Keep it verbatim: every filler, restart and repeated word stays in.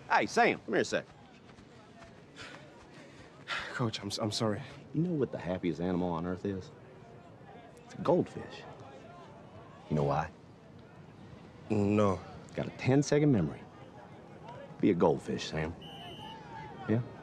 Hey, Sam, come here a sec. Coach, I'm, I'm sorry. You know what the happiest animal on earth is? It's a goldfish. You know why? No. It's got a ten second memory. Be a goldfish, Sam. Yeah?